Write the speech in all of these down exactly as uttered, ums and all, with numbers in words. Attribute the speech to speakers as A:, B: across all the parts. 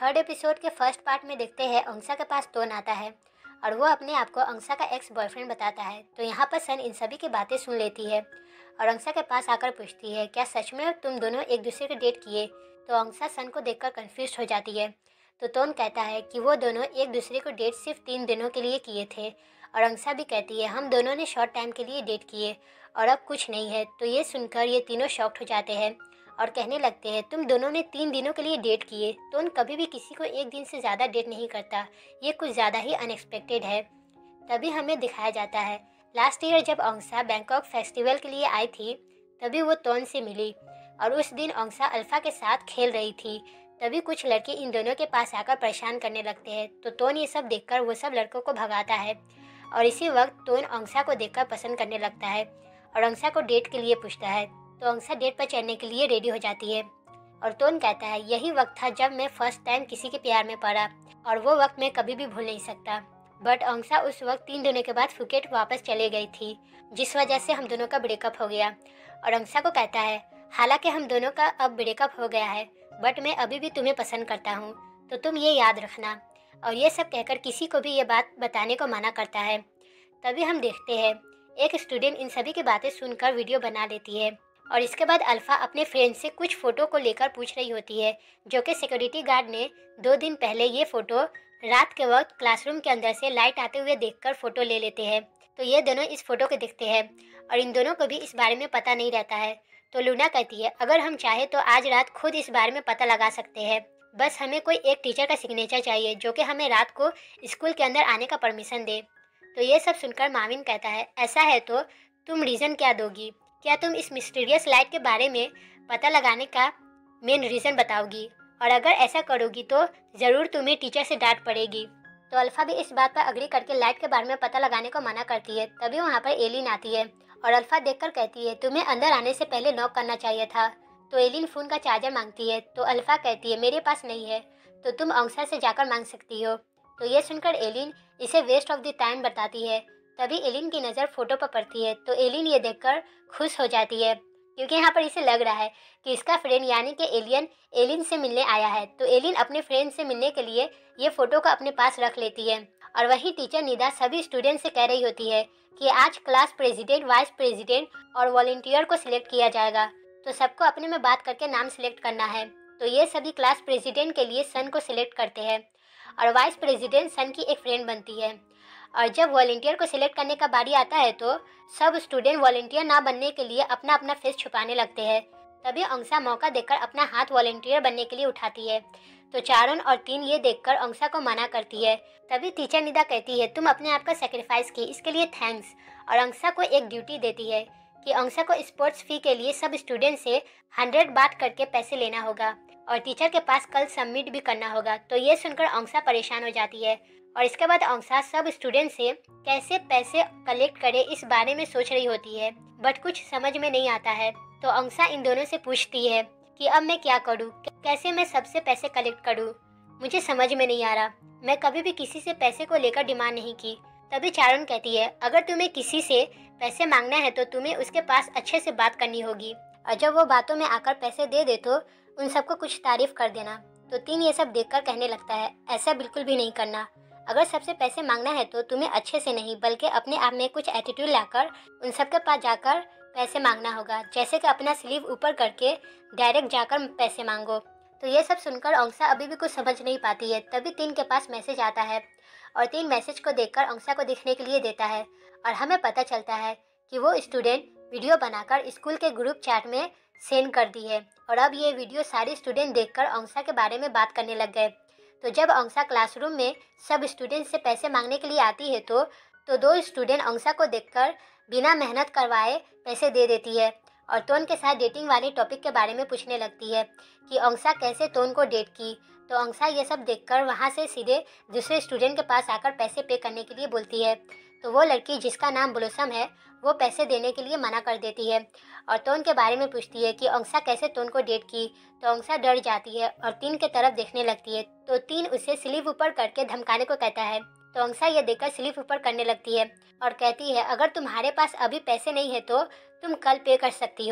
A: Third episode के first part में देखते हैं अंसा के पास तोन आता है और वो अपने आप को अंसा का एक्स बॉयफ्रेंड बताता है। तो यहाँ पर सन इन सभी की बातें सुन लेती है और अंसा के पास आकर पूछती है, क्या सच में तुम दोनों एक दूसरे को डेट किए? तो अंसा सन को देखकर कंफ्यूज हो जाती है। तो तोन कहता है कि वो दोनों एक दूसरे को डेट सिर्फ तीन दिनों के लिए किए थे और अंसा भी कहती है हम दोनों ने शॉर्ट टाइम के लिए डेट किए और अब कुछ नहीं है। तो ये सुनकर ये तीनों शॉक्ड हो जाते हैं और कहने लगते हैं तुम दोनों ने तीन दिनों के लिए डेट किए। तोन कभी भी किसी को एक दिन से ज़्यादा डेट नहीं करता, ये कुछ ज़्यादा ही अनएक्सपेक्टेड है। तभी हमें दिखाया जाता है लास्ट ईयर जब अंसा बैंकॉक फेस्टिवल के लिए आई थी तभी वो तोन से मिली और उस दिन अंसा अल्फा के साथ खेल रही थी। तभी कुछ लड़के इन दोनों के पास आकर परेशान करने लगते हैं। तो तोन ये सब देखकर वो सब लड़कों को भगाता है और इसी वक्त तोन अंसा को देखकर पसंद करने लगता है और अंसा को डेट के लिए पूछता है। तो अंसा डेट पर चढ़ने के लिए रेडी हो जाती है और तोन कहता है यही वक्त था जब मैं फर्स्ट टाइम किसी के प्यार में पड़ा और वो वक्त मैं कभी भी भूल नहीं सकता। बट अंसा उस वक्त तीन दिनों के बाद फुकेट वापस चले गई थी जिस वजह से हम दोनों का ब्रेकअप हो गया। और अंसा को कहता है हालांकि हम दोनों का अब ब्रेकअप हो गया है बट मैं अभी भी तुम्हें पसंद करता हूँ, तो तुम ये याद रखना। और ये सब कहकर किसी को भी ये बात बताने को मना करता है। तभी हम देखते हैं एक स्टूडेंट इन सभी की बातें सुनकर वीडियो बना लेती है और इसके बाद अल्फा अपने फ्रेंड से कुछ फ़ोटो को लेकर पूछ रही होती है जो कि सिक्योरिटी गार्ड ने दो दिन पहले ये फ़ोटो रात के वक्त क्लासरूम के अंदर से लाइट आते हुए देखकर फ़ोटो ले लेते हैं। तो ये दोनों इस फ़ोटो को देखते हैं और इन दोनों को भी इस बारे में पता नहीं रहता है। तो लूना कहती है अगर हम चाहे तो आज रात खुद इस बारे में पता लगा सकते हैं, बस हमें कोई एक टीचर का सिग्नेचर चाहिए जो कि हमें रात को स्कूल के अंदर आने का परमिशन दे। तो ये सब सुनकर माविन कहता है ऐसा है तो तुम रीज़न क्या दोगी? क्या तुम इस मिस्टीरियस लाइट के बारे में पता लगाने का मेन रीज़न बताओगी? और अगर ऐसा करोगी तो ज़रूर तुम्हें टीचर से डांट पड़ेगी। तो अल्फा भी इस बात पर अग्री करके लाइट के बारे में पता लगाने को मना करती है। तभी वहाँ पर एलिन आती है और अल्फा देखकर कहती है तुम्हें अंदर आने से पहले नॉक करना चाहिए था। तो एलिन फ़ोन का चार्जर मांगती है तो अल्फा कहती है मेरे पास नहीं है, तो तुम अंसा से जाकर मांग सकती हो। तो ये सुनकर एलिन इसे वेस्ट ऑफ द टाइम बताती है। तभी एलिन की नज़र फोटो पर पड़ती है तो एलिन ये देखकर खुश हो जाती है क्योंकि यहाँ पर इसे लग रहा है कि इसका फ्रेंड यानी कि एलियन एलिन से मिलने आया है। तो एलिन अपने फ्रेंड से मिलने के लिए ये फ़ोटो को अपने पास रख लेती है और वही टीचर निदा सभी स्टूडेंट से कह रही होती है कि आज क्लास प्रेसिडेंट, वाइस प्रेसिडेंट और वॉलंटियर को सिलेक्ट किया जाएगा, तो सबको अपने में बात करके नाम सिलेक्ट करना है। तो ये सभी क्लास प्रेसिडेंट के लिए सन को सिलेक्ट करते हैं और वाइस प्रेसिडेंट सन की एक फ्रेंड बनती है। और जब वॉलंटियर को सिलेक्ट करने का बारी आता है तो सब स्टूडेंट वॉलंटियर ना बनने के लिए अपना अपना फेस छुपाने लगते हैं। तभी अंसा मौका देखकर अपना हाथ वॉलंटियर बनने के लिए उठाती है तो चारण और तीन ये देखकर अंसा को मना करती है। तभी टीचर निदा कहती है तुम अपने आप का सेक्रीफाइस की, इसके लिए थैंक्स। और अंसा को एक ड्यूटी देती है कि अंसा को स्पोर्ट्स फी के लिए सब स्टूडेंट से हंड्रेड बात करके पैसे लेना होगा और टीचर के पास कल सबमिट भी करना होगा। तो ये सुनकर अंसा परेशान हो जाती है और इसके बाद अंसा सब स्टूडेंट से कैसे पैसे कलेक्ट करे इस बारे में सोच रही होती है बट कुछ समझ में नहीं आता है। तो अंसा इन दोनों से पूछती है कि अब मैं क्या करूं, कैसे मैं सबसे पैसे कलेक्ट करूं, मुझे समझ में नहीं आ रहा, मैं कभी भी किसी से पैसे को लेकर डिमांड नहीं की। तभी चारुन कहती है अगर तुम्हें किसी से पैसे मांगना है तो तुम्हें उसके पास अच्छे से बात करनी होगी और जब वो बातों में आकर पैसे दे दे तो उन सबको कुछ तारीफ कर देना। तो तीन ये सब देखकर कहने लगता है ऐसा बिल्कुल भी नहीं करना, अगर सबसे पैसे मांगना है तो तुम्हें अच्छे से नहीं बल्कि अपने आप में कुछ एटीट्यूड लाकर उन सबके पास जाकर पैसे मांगना होगा, जैसे कि अपना स्लीव ऊपर करके डायरेक्ट जाकर पैसे मांगो। तो ये सब सुनकर अंसा अभी भी कुछ समझ नहीं पाती है। तभी तीन के पास मैसेज आता है और तीन मैसेज को देखकर अंसा को दिखने के लिए देता है और हमें पता चलता है कि वो स्टूडेंट वीडियो बनाकर स्कूल के ग्रुप चैट में सेंड कर दी है और अब ये वीडियो सारे स्टूडेंट देखकर अंसा के बारे में बात करने लग गए। तो जब अंसा क्लासरूम में सब स्टूडेंट से पैसे मांगने के लिए आती है तो तो दो स्टूडेंट अंसा को देखकर बिना मेहनत करवाए पैसे दे देती है और तोन के साथ डेटिंग वाले टॉपिक के बारे में पूछने लगती है कि अंसा कैसे तोन को डेट की। तो अंसा ये सब देखकर वहाँ से सीधे दूसरे स्टूडेंट के पास आकर पैसे पे करने के लिए बोलती है। तो वो लड़की जिसका नाम ब्लॉसम है वो पैसे देने के लिए मना कर देती है और तोन के बारे में पूछती है कि अंसा कैसे तोन को डेट की। तो अंसा डर जाती है और तीन के तरफ देखने लगती है। तो तीन उसे स्लीव ऊपर करके धमकाने को कहता है। तो अंसा ये देखकर स्लीव ऊपर करने लगती है और कहती है अगर तुम्हारे पास अभी पैसे नहीं है तो तुम कल पे कर सकती हो।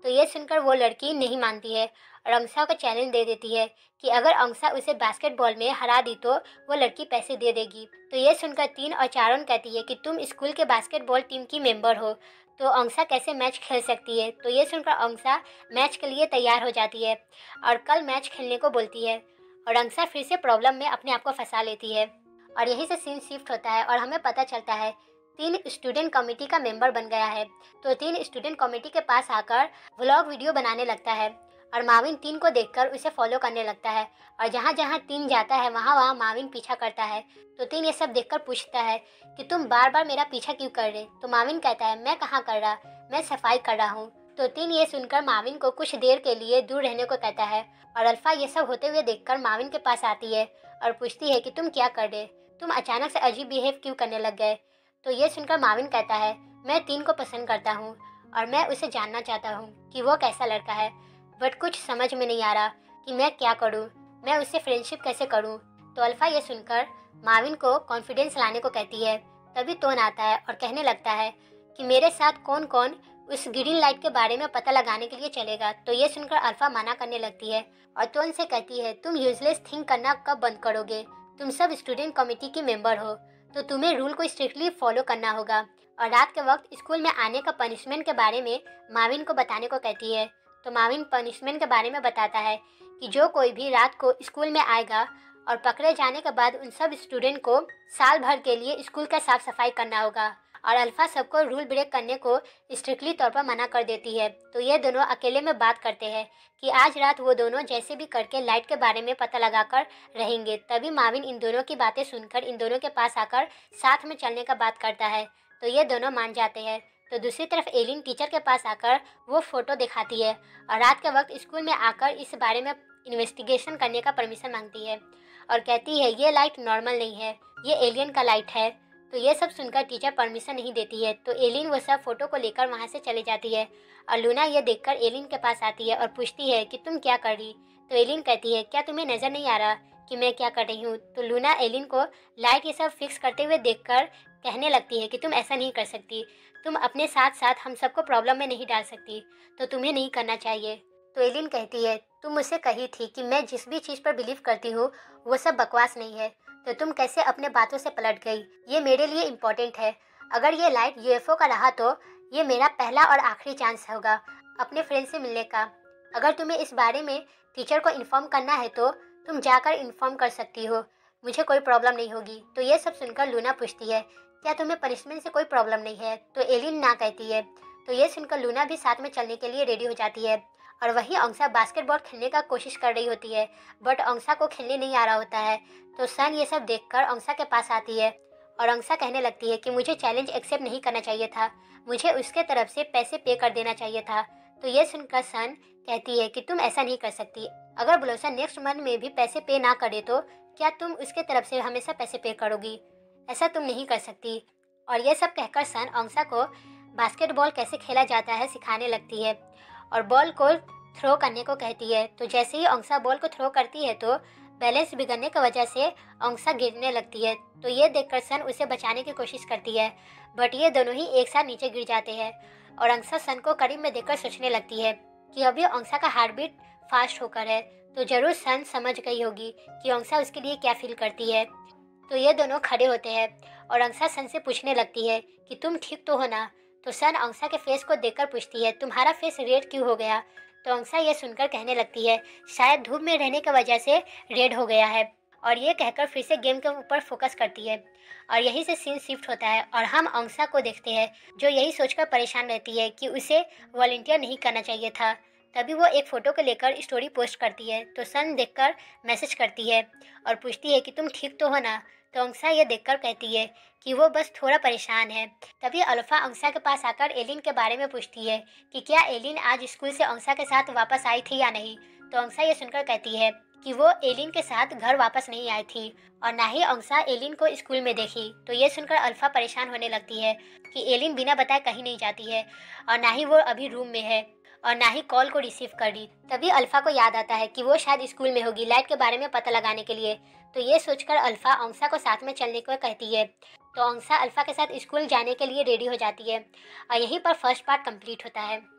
A: तो ये सुनकर वो लड़की नहीं मानती है और अंसा को चैलेंज दे देती है कि अगर अंसा उसे बास्केटबॉल में हरा दी तो वो लड़की पैसे दे देगी। तो ये सुनकर तीन और चारोन कहती है कि तुम स्कूल के बास्केटबॉल टीम की मेंबर हो, तो अंसा कैसे मैच खेल सकती है। तो ये सुनकर अंसा मैच के लिए तैयार हो जाती है और कल मैच खेलने को बोलती है और अंसा फिर से प्रॉब्लम में अपने आप को फंसा लेती है। और यहीं से सीन शिफ्ट होता है और हमें पता चलता है तीन स्टूडेंट कमेटी का मेंबर बन गया है। तो तीन स्टूडेंट कमेटी के पास आकर व्लॉग वीडियो बनाने लगता है और माविन तीन को देखकर उसे फॉलो करने लगता है और जहाँ जहाँ तीन जाता है वहाँ वहाँ माविन पीछा करता है। तो तीन ये सब देखकर पूछता है कि तुम बार बार मेरा पीछा क्यों कर रहे। तो माविन कहता है मैं कहाँ कर रहा, मैं सफाई कर रहा हूँ। तो तीन ये सुनकर माविन को कुछ देर के लिए दूर रहने को कहता है और अल्फा ये सब होते हुए देखकर माविन के पास आती है और पूछती है कि तुम क्या कर रहे, तुम अचानक से अजीब बिहेव क्यों करने लग गए। तो ये सुनकर माविन कहता है मैं तीन को पसंद करता हूँ और मैं उसे जानना चाहता हूँ कि वो कैसा लड़का है, बट कुछ समझ में नहीं आ रहा कि मैं क्या करूँ, मैं उससे फ्रेंडशिप कैसे करूँ। तो अल्फा ये सुनकर माविन को कॉन्फिडेंस लाने को कहती है। तभी टोन आता है और कहने लगता है कि मेरे साथ कौन कौन उस ग्रीन लाइट के बारे में पता लगाने के लिए चलेगा। तो ये सुनकर अल्फा मना करने लगती है और टोन से कहती है तुम यूजलेस थिंक करना कब बंद करोगे, तुम सब स्टूडेंट कमेटी के मेंबर हो तो तुम्हें रूल को स्ट्रिक्टली फॉलो करना होगा। और रात के वक्त स्कूल में आने का पनिशमेंट के बारे में माविन को बताने को कहती है। तो माविन पनिशमेंट के बारे में बताता है कि जो कोई भी रात को स्कूल में आएगा और पकड़े जाने के बाद उन सब स्टूडेंट को साल भर के लिए स्कूल का साफ सफाई करना होगा। और अल्फा सबको रूल ब्रेक करने को स्ट्रिक्टली तौर पर मना कर देती है। तो ये दोनों अकेले में बात करते हैं कि आज रात वो दोनों जैसे भी करके लाइट के बारे में पता लगाकर रहेंगे। तभी माविन इन दोनों की बातें सुनकर इन दोनों के पास आकर साथ में चलने का बात करता है। तो ये दोनों मान जाते हैं। तो दूसरी तरफ एलिन टीचर के पास आकर वो फोटो दिखाती है और रात के वक्त स्कूल में आकर इस बारे में इन्वेस्टिगेशन करने का परमिशन मांगती है और कहती है ये लाइट नॉर्मल नहीं है, ये एलियन का लाइट है। तो ये सब सुनकर टीचर परमिशन नहीं देती है। तो एलिन वो सब फोटो को लेकर वहाँ से चली जाती है और लूना ये देखकर एलिन के पास आती है और पूछती है कि तुम क्या कर रही। तो एलिन कहती है क्या तुम्हें नज़र नहीं आ रहा कि मैं क्या कर रही हूँ। तो लूना एलिन को लाइट ये सब फिक्स करते हुए देखकर कहने लगती है कि तुम ऐसा नहीं कर सकती, तुम अपने साथ साथ हम सबको प्रॉब्लम में नहीं डाल सकती, तो तुम्हें नहीं करना चाहिए। तो एलिन कहती है तुम मुझसे कही थी कि मैं जिस भी चीज़ पर बिलीव करती हूँ वो सब बकवास नहीं है, तो तुम कैसे अपने बातों से पलट गई, ये मेरे लिए इम्पोर्टेंट है। अगर ये लाइट यूएफओ का रहा तो ये मेरा पहला और आखिरी चांस होगा अपने फ्रेंड से मिलने का। अगर तुम्हें इस बारे में टीचर को इन्फॉर्म करना है तो तुम जाकर इन्फॉर्म कर सकती हो, मुझे कोई प्रॉब्लम नहीं होगी। तो ये सब सुनकर लूना पूछती है क्या तुम्हें पनिशमेंट से कोई प्रॉब्लम नहीं है। तो एलिन ना कहती है। तो ये सुनकर लूना भी साथ में चलने के लिए रेडी हो जाती है और वहीं अंसा बास्केटबॉल खेलने का कोशिश कर रही होती है, बट अंसा को खेलने नहीं आ रहा होता है। तो सन ये सब देखकर अंसा के पास आती है और अंसा कहने लगती है कि मुझे चैलेंज एक्सेप्ट नहीं करना चाहिए था, मुझे उसके तरफ से पैसे पे कर देना चाहिए था। तो ये सुनकर सन कहती है कि तुम ऐसा नहीं कर सकती, अगर ब्लोसम नेक्स्ट मंथ में भी पैसे पे ना करे तो क्या तुम उसके तरफ से हमेशा पैसे पे करोगी, ऐसा तुम नहीं कर सकती। और ये सब कहकर सन अंसा को बास्केटबॉल कैसे खेला जाता है सिखाने लगती है और बॉल को थ्रो करने को कहती है। तो जैसे ही अंसा बॉल को थ्रो करती है तो बैलेंस बिगड़ने की वजह से अंसा गिरने लगती है। तो ये देखकर सन उसे बचाने की कोशिश करती है, बट ये दोनों ही एक साथ नीचे गिर जाते हैं और अंसा सन को करीब में देखकर सोचने लगती है कि अभी अंसा का हार्ट बीट फास्ट होकर है, तो जरूर सन समझ गई होगी कि अंसा उसके लिए क्या फील करती है। तो ये दोनों खड़े होते हैं और अंसा सन से पूछने लगती है कि तुम ठीक तो हो ना। तो सन अंसा के फेस को देखकर पूछती है तुम्हारा फेस रेड क्यों हो गया। तो अंसा ये सुनकर कहने लगती है शायद धूप में रहने की वजह से रेड हो गया है। और ये कहकर फिर से गेम के ऊपर फोकस करती है और यहीं से सीन शिफ्ट होता है और हम अंसा को देखते हैं जो यही सोचकर परेशान रहती है कि उसे वॉलंटियर नहीं करना चाहिए था। तभी वो एक फ़ोटो को लेकर स्टोरी पोस्ट करती है। तो सन देखकर मैसेज करती है और पूछती है कि तुम ठीक तो हो ना। तो अंसा ये देखकर कहती है कि वो बस थोड़ा परेशान है। तभी अल्फा अंसा के पास आकर एलिन के बारे में पूछती है कि क्या एलिन आज स्कूल से अंसा के साथ वापस आई थी या नहीं। तो अंसा ये सुनकर कहती है कि वो एलिन के साथ घर वापस नहीं आई थी और ना ही अंसा एलिन को स्कूल में देखी। तो ये सुनकर अल्फा परेशान होने लगती है कि एलिन बिना बताए कहीं नहीं जाती है और ना ही वो अभी रूम में है और ना ही कॉल को रिसीव कर रही। तभी अल्फा को याद आता है कि वो शायद स्कूल में होगी लाइट के बारे में पता लगाने के लिए। तो ये सोचकर अल्फा अंसा को साथ में चलने को कहती है। तो अंसा अल्फा के साथ स्कूल जाने के लिए रेडी हो जाती है और यहीं पर फर्स्ट पार्ट कंप्लीट होता है।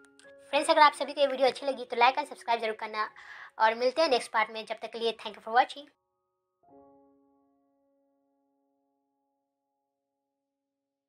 A: फ्रेंड्स, अगर आप सभी को ये वीडियो अच्छी लगी तो लाइक एंड सब्सक्राइब जरूर करना और मिलते हैं नेक्स्ट पार्ट में। जब तक के लिए थैंक यू फॉर वॉचिंग।